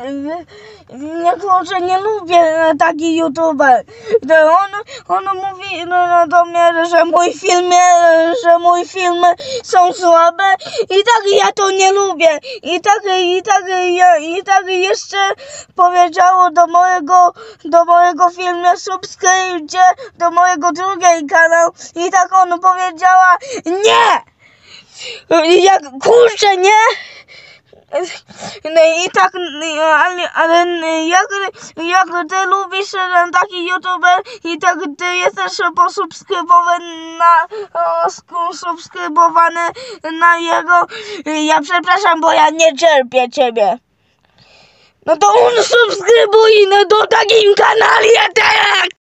kurczę, nie lubię taki youtuber. On mówi do mnie, że mój filmy są słabe i tak ja to nie lubię. I tak jeszcze powiedziało do mojego filmu subskrypcie, do mojego drugiego kanału i tak on powiedziała nie! Jak kurczę, nie? I tak, ale jak ty lubisz ten taki youtuber i tak ty jesteś subskrybowany na jego, ja przepraszam, bo ja nie cierpię ciebie. No to unsubskrybuj do takim kanale teraz!